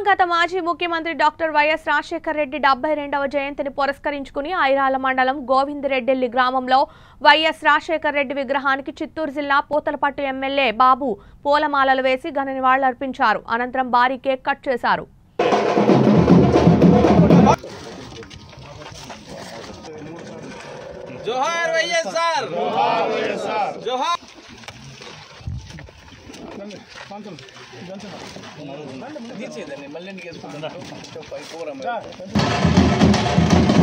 దివంగత మాజీ ముఖ్యమంత్రి డాక్టర్ వైఎస్ రాజశేఖర్ రెడ్డి 72వ జయంతిని పురస్కరించుకుని ఐరాల మండలం గోవిందరెడ్డిల్లి గ్రామంలో వైఎస్ రాజశేఖర్ రెడ్డి విగ్రహానికి చిత్తూరు జిల్లా పూతలపట్టు ఎమ్మెల్యే బాబు పూలమాలలు వేసి ఘన నివాళులర్పించారు. అనంతరం భారీ కేక్ కట్ చేశారు. జోహార్ వైఎస్ఆర్, జోహార్. తీసేదండి మళ్ళీ